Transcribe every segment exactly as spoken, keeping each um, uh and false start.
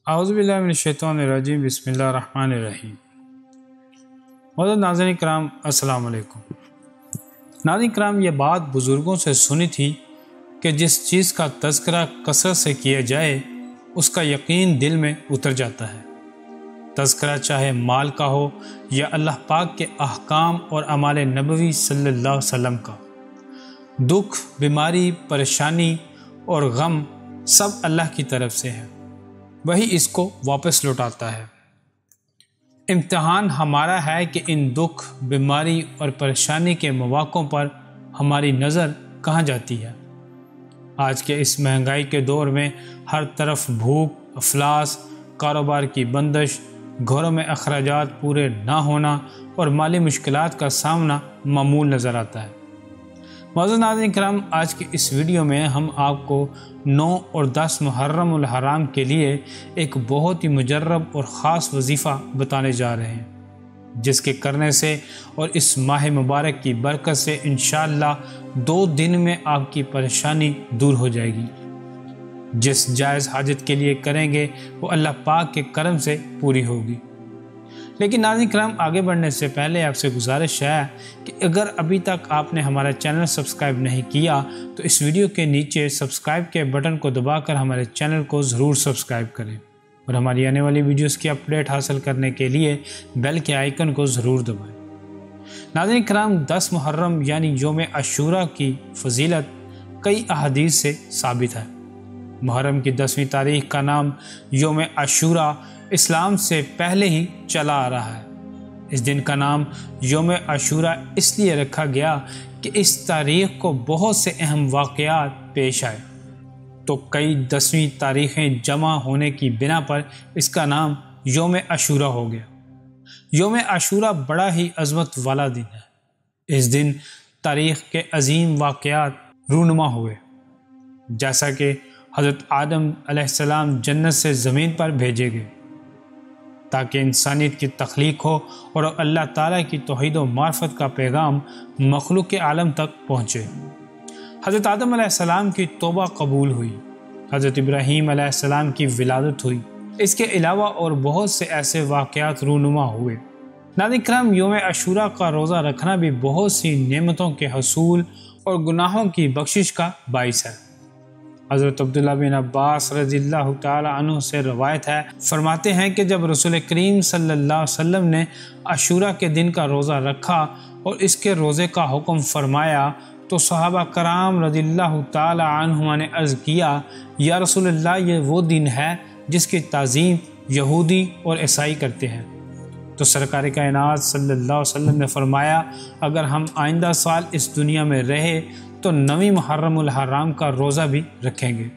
اعوذ باللہ من الشیطان الرجیم، بسم اللہ الرحمن الرحیم۔ معزز ناظرین کرام، السلام علیکم۔ ناظرین کرام، یہ بات بزرگوں سے سنی تھی کہ جس چیز کا تذکرہ کثرت سے کیا جائے اس کا یقین دل میں اتر جاتا ہے۔ تذکرہ چاہے مال کا ہو یا اللہ پاک کے احکام اور اعمال نبوی صلی اللہ علیہ وسلم کا۔ دکھ، بیماری، پریشانی اور غم سب اللہ کی طرف سے ہے، وہی اس کو واپس لوٹاتا ہے۔ امتحان ہمارا ہے کہ ان دکھ، بیماری اور پریشانی کے مواقعوں پر ہماری نظر کہاں جاتی ہے۔ آج کے اس مہنگائی کے دور میں ہر طرف بھوک، افلاس، کاروبار کی بندش، گھروں میں اخراجات پورے نہ ہونا اور مالی مشکلات کا سامنا معمول نظر آتا ہے۔ معزز ناظرین کرام، آج کی اس ویڈیو میں ہم آپ کو نو اور دس محرم الحرام کے لیے ایک بہت ہی مجرب اور خاص وظیفہ بتانے جا رہے ہیں، جس کے کرنے سے اور اس ماہ مبارک کی برکت سے انشاءاللہ دو دن میں آپ کی پریشانی دور ہو جائے گی۔ جس جائز حاجت کے لیے کریں گے وہ اللہ پاک کے کرم سے پوری ہوگی۔ لیکن ناظرین کرام، آگے بڑھنے سے پہلے آپ سے گزارش ہے کہ اگر ابھی تک آپ نے ہمارا چینل سبسکرائب نہیں کیا تو اس ویڈیو کے نیچے سبسکرائب کے بٹن کو دبا کر ہمارے چینل کو ضرور سبسکرائب کریں، اور ہماری آنے والی ویڈیوز کی اپڈیٹ حاصل کرنے کے لیے بیل کے آئیکن کو ضرور دبائیں۔ ناظرین کرام، دس محرم یعنی یوم عاشوراء کی فضیلت کئی احادیث سے ثابت ہے۔ محرم کی دسویں تاریخ کا نام یوم عاشوراء اسلام سے پہلے ہی چلا آ رہا ہے۔ اس دن کا نام یوم عاشوراء اس لیے رکھا گیا کہ اس تاریخ کو بہت سے اہم واقعات پیش آئے، تو کئی دسویں تاریخیں جمع ہونے کی بنا پر اس کا نام یوم عاشوراء ہو گیا۔ یوم عاشوراء بڑا ہی عظمت والا دن ہے۔ اس دن تاریخ کے عظیم واقعات رونما ہوئے، جیسا کہ حضرت آدم علیہ السلام جنت سے زمین پر بھیجے گئے تاکہ انسانیت کی تخلیق ہو اور اللہ تعالیٰ کی توحید و معرفت کا پیغام مخلوق کے عالم تک پہنچے۔ حضرت آدم علیہ السلام کی توبہ قبول ہوئی، حضرت ابراہیم علیہ السلام کی ولادت ہوئی، اس کے علاوہ اور بہت سے ایسے واقعات رونما ہوئے۔ ناظرین کرام، یوم عاشوراء کا روزہ رکھنا بھی بہت سی نعمتوں کے حصول اور گناہوں کی بخشش کا باعث ہے۔ حضرت عبداللہ بن عباس رضی اللہ تعالی عنہ سے روایت ہے، فرماتے ہیں کہ جب رسول کریم صلی اللہ علیہ وسلم نے عاشوراء کے دن کا روزہ رکھا اور اس کے روزے کا حکم فرمایا تو صحابہ کرام رضی اللہ تعالی عنہ نے عرض کیا، یا رسول اللہ، یہ وہ دن ہے جس کی تعظیم یہودی اور عیسائی کرتے ہیں۔ تو سرکار کائنات صلی اللہ علیہ وسلم نے فرمایا، اگر ہم آئندہ سال اس دنیا میں رہے تو نویں محرم الحرام کا روزہ بھی رکھیں گے۔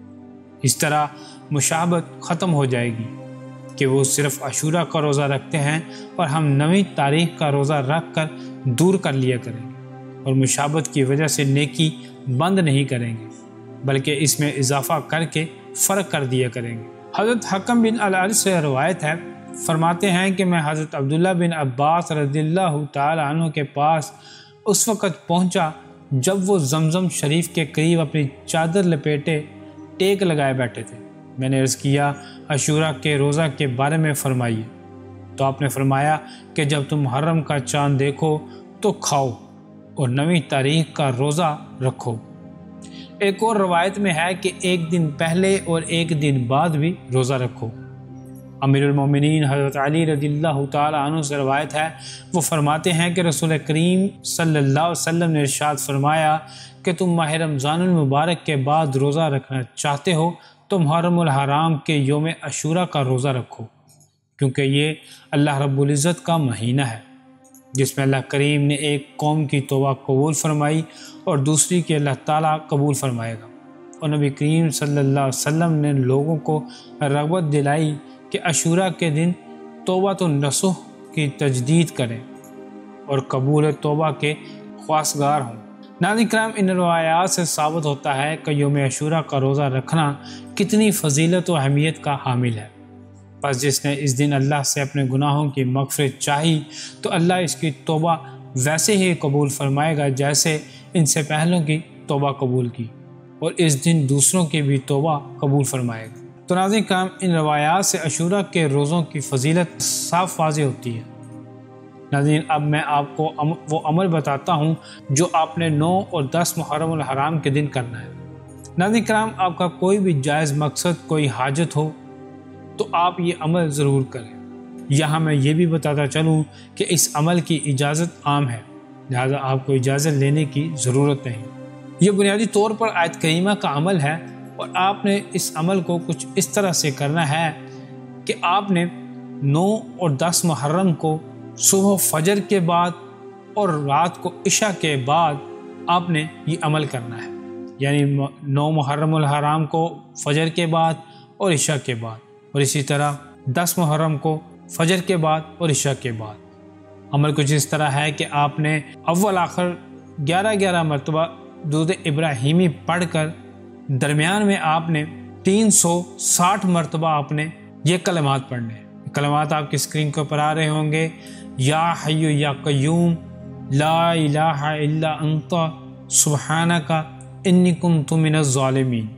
اس طرح مشابہت ختم ہو جائے گی کہ وہ صرف عاشوراء کا روزہ رکھتے ہیں اور ہم نویں تاریخ کا روزہ رکھ کر دور کر لیا کریں گے، اور مشابہت کی وجہ سے نیکی بند نہیں کریں گے بلکہ اس میں اضافہ کر کے فرق کر دیا کریں گے۔ حضرت حکم بن الحارث سے روایت ہے، فرماتے ہیں کہ میں حضرت عبداللہ بن عباس رضی اللہ تعالی عنہ کے پاس اس وقت پہنچا جب وہ زمزم شریف کے قریب اپنی چادر لپیٹے ٹیک لگائے بیٹھے تھے۔ میں نے عرض کیا، عاشوراء کے روزہ کے بارے میں فرمائیے۔ تو آپ نے فرمایا کہ جب تم محرم کا چاند دیکھو تو کھاؤ اور نویں تاریخ کا روزہ رکھو۔ ایک اور روایت میں ہے کہ ایک دن پہلے اور ایک دن بعد بھی روزہ رکھو۔ امیر المومنین حضرت علی رضی اللہ تعالی عنہ سے روایت ہے، وہ فرماتے ہیں کہ رسول کریم صلی اللہ علیہ وسلم نے ارشاد فرمایا کہ تم ماہ رمضان المبارک کے بعد روزہ رکھنا چاہتے ہو تو محرم الحرام کے یوم عاشوراء کا روزہ رکھو، کیونکہ یہ اللہ رب العزت کا مہینہ ہے جس میں اللہ کریم نے ایک قوم کی توبہ قبول فرمائی اور دوسری کی اللہ تعالیٰ قبول فرمائے گا۔ اور نبی کریم صلی اللہ علیہ وسلم نے لوگوں کو رغبت دلائی کہ عاشوراء کے دن توبۃ النصوح کی تجدید کریں اور قبول توبہ کے خواستگار ہوں۔ ناظرین کرام، ان روایات سے ثابت ہوتا ہے کہ یوم عاشوراء کا روزہ رکھنا کتنی فضیلت و اہمیت کا حامل ہے۔ پس جس نے اس دن اللہ سے اپنے گناہوں کی مغفرت چاہی تو اللہ اس کی توبہ ویسے ہی قبول فرمائے گا جیسے ان سے پہلوں کی توبہ قبول کی، اور اس دن دوسروں کی بھی توبہ قبول فرمائے گا۔ تو ناظرین کرام، ان روایات سے عاشوراء کے روزوں کی فضیلت صاف واضح ہوتی ہے۔ ناظرین، اب میں آپ کو وہ عمل بتاتا ہوں جو آپ نے نو اور دس محرم الحرام کے دن کرنا ہے۔ ناظرین کرام، آپ کا کوئی بھی جائز مقصد، کوئی حاجت ہو تو آپ یہ عمل ضرور کریں۔ یہاں میں یہ بھی بتاتا چلوں کہ اس عمل کی اجازت عام ہے، لہذا آپ کو اجازت لینے کی ضرورت نہیں۔ یہ بنیادی طور پر آیت کریمہ کا عمل ہے، اور آپ نے اس عمل کو کچھ اس طرح سے کرنا ہے کہ آپ نے نو اور دس محرم کو صبح فجر کے بعد اور رات کو عشاء کے بعد آپ نے یہ عمل کرنا ہے، یعنی نو محرم الحرام کو فجر کے بعد اور عشاء کے بعد، اور اسی طرح دس محرم کو فجر کے بعد اور عشاء کے بعد۔ عمل کچھ اس طرح ہے کہ آپ نے اول آخر گیارہ گیارہ مرتبہ درود ابراہیمی پڑھ کر درمیان میں آپ نے تین سو ساٹھ مرتبہ آپ نے یہ کلمات پڑھنے ہیں۔ کلمات آپ کی اسکرین کے اوپر آ رہے ہوں گے۔ یا حی یا قیوم لا الہ الا انت سبحانک انی کنت من الظالمین۔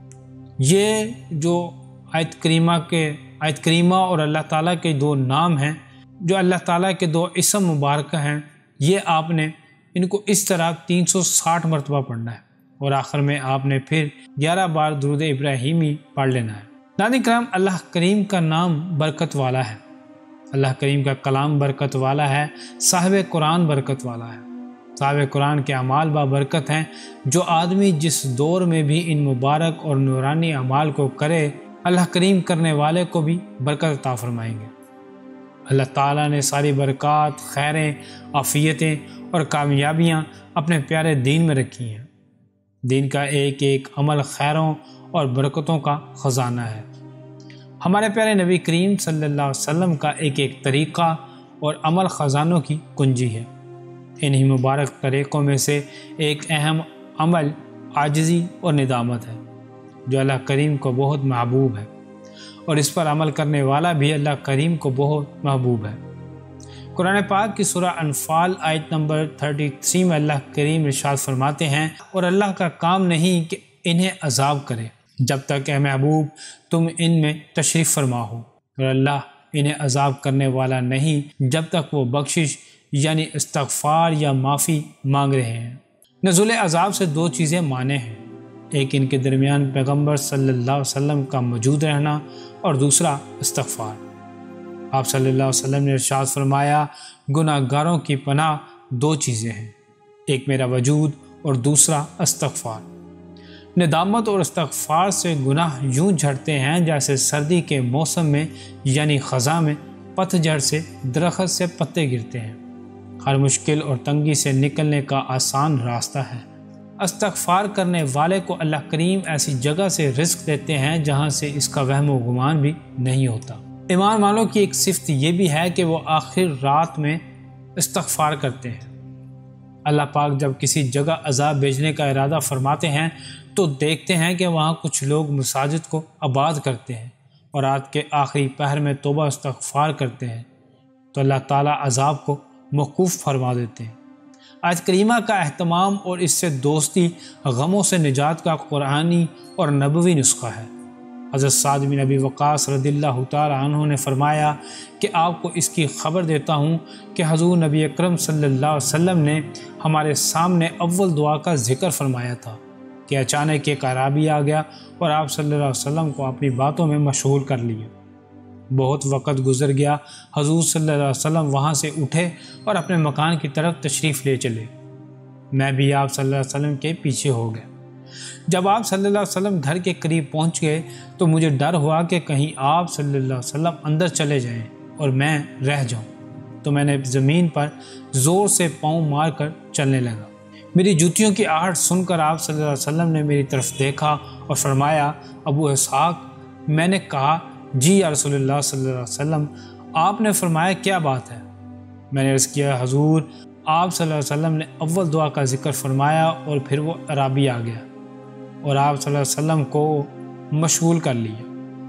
یہ جو آیت کریمہ کے آیت کریمہ اور اللہ تعالیٰ کے دو نام ہیں، جو اللہ تعالیٰ کے دو اسم مبارکہ ہیں، یہ آپ نے ان کو اس طرح تین سو ساٹھ مرتبہ پڑھنا ہے، اور آخر میں آپ نے پھر گیارہ بار درود ابراہیمی پڑھ لینا ہے۔ ناظرین کرام، اللہ کریم کا نام برکت والا ہے، اللہ کریم کا کلام برکت والا ہے، صاحب قرآن برکت والا ہے۔ صاحب قرآن کے اعمال بابرکت ہیں، جو آدمی جس دور میں بھی ان مبارک اور نورانی اعمال کو کرے، اللہ کریم کرنے والے کو بھی برکت عطا فرمائیں گے۔ اللہ تعالیٰ نے ساری برکات، خیریں، عافیتیں اور کامیابیاں اپنے پیارے دین میں رکھی ہیں۔ دین کا ایک ایک عمل خیروں اور برکتوں کا خزانہ ہے۔ ہمارے پیارے نبی کریم صلی اللہ علیہ وسلم کا ایک ایک طریقہ اور عمل خزانوں کی کنجی ہے۔ انہی مبارک طریقوں میں سے ایک اہم عمل عاجزی اور ندامت ہے، جو اللہ کریم کو بہت محبوب ہے، اور اس پر عمل کرنے والا بھی اللہ کریم کو بہت محبوب ہے۔ قرآن پاک کی سورہ انفال آیت نمبر تینتیس میں اللہ کریم ارشاد فرماتے ہیں، اور اللہ کا کام نہیں کہ انہیں عذاب کرے جب تک اے محبوب تم ان میں تشریف فرما ہو، اور اللہ انہیں عذاب کرنے والا نہیں جب تک وہ بخشش یعنی استغفار یا معافی مانگ رہے ہیں۔ نزول عذاب سے دو چیزیں مانے ہیں، ایک ان کے درمیان پیغمبر صلی اللہ علیہ وسلم کا موجود رہنا، اور دوسرا استغفار۔ آپ صلی اللہ علیہ وسلم نے ارشاد فرمایا، گناہ گاروں کی پناہ دو چیزیں ہیں، ایک میرا وجود اور دوسرا استغفار۔ ندامت اور استغفار سے گناہ یوں جھڑتے ہیں جیسے سردی کے موسم میں یعنی خزاں میں پتھ جھڑ سے درخت سے پتے گرتے ہیں۔ ہر مشکل اور تنگی سے نکلنے کا آسان راستہ ہے۔ استغفار کرنے والے کو اللہ کریم ایسی جگہ سے رزق دیتے ہیں جہاں سے اس کا وہم و گمان بھی نہیں ہوتا۔ ایمان والوں کی ایک صفت یہ بھی ہے کہ وہ آخر رات میں استغفار کرتے ہیں۔ اللہ پاک جب کسی جگہ عذاب بھیجنے کا ارادہ فرماتے ہیں تو دیکھتے ہیں کہ وہاں کچھ لوگ مساجد کو آباد کرتے ہیں اور رات کے آخری پہر میں توبہ استغفار کرتے ہیں، تو اللہ تعالیٰ عذاب کو موقوف فرما دیتے ہیں۔ آیت کریمہ کا اہتمام اور اس سے دوستی غموں سے نجات کا قرآنی اور نبوی نسخہ ہے۔ حضرت سعد بن ابی وقاص رضی اللہ تعالی عنہ نے فرمایا کہ آپ کو اس کی خبر دیتا ہوں کہ حضور نبی اکرم صلی اللہ علیہ وسلم نے ہمارے سامنے اول دعا کا ذکر فرمایا تھا کہ اچانک ایک اعرابی آ گیا اور آپ صلی اللہ علیہ وسلم کو اپنی باتوں میں مشغول کر لیا۔ بہت وقت گزر گیا، حضور صلی اللہ علیہ وسلم وہاں سے اٹھے اور اپنے مکان کی طرف تشریف لے چلے۔ میں بھی آپ صلی اللہ علیہ وسلم کے پیچھے ہو گیا۔ جب آپ صلی اللہ علیہ وسلم گھر کے قریب پہنچ گئے تو مجھے ڈر ہوا کہ کہیں آپ صلی اللہ علیہ وسلم اندر چلے جائیں اور میں رہ جاؤں، تو میں نے زمین پر زور سے پاؤں مار کر چلنے لگا۔ میری جوتیوں کی آہٹ سن کر آپ صلی اللہ علیہ وسلم نے میری طرف دیکھا اور فرمایا، ابو اسحاق۔ میں نے کہا، جی یا رسول اللہ صلی اللہ علیہ وسلم۔ آپ نے فرمایا، کیا بات ہے؟ میں نے عرض کیا، حضور آپ صلی اللہ علیہ وسلم نے اول دعا کا ذکر فرمایا اور پھر وہ اعرابی آ گیا اور آپ صلی اللہ علیہ وسلم کو مشغول کر لیا۔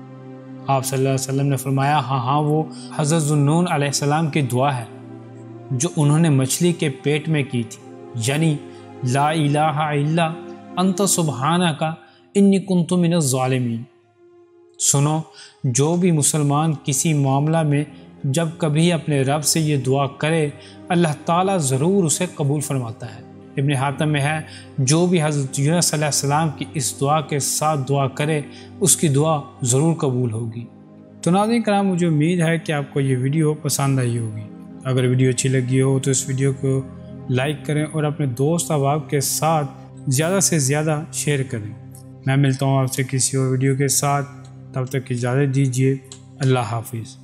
آپ صلی اللہ علیہ وسلم نے فرمایا، ہاں ہاں وہ حضرت ذوالنون علیہ السلام کی دعا ہے جو انہوں نے مچھلی کے پیٹ میں کی تھی، یعنی لا الہ الا انت سبحانک انی کنت من الظالمین۔ سنو، جو بھی مسلمان کسی معاملہ میں جب کبھی اپنے رب سے یہ دعا کرے اللہ تعالیٰ ضرور اسے قبول فرماتا ہے۔ ابن حاتم میں ہے جو بھی حضرت یونس صلی اللہ علیہ وسلم کی اس دعا کے ساتھ دعا کرے اس کی دعا ضرور قبول ہوگی۔ تو ناظرین کرام، مجھے امید ہے کہ آپ کو یہ ویڈیو پسند آئی ہوگی۔ اگر ویڈیو اچھی لگی ہو تو اس ویڈیو کو لائک کریں اور اپنے دوست احباب کے ساتھ زیادہ سے زیادہ شیئر کریں۔ میں ملتا ہوں آپ سے کسی اور ویڈیو کے ساتھ، تب تک اجازت دیجیے۔ اللہ حافظ۔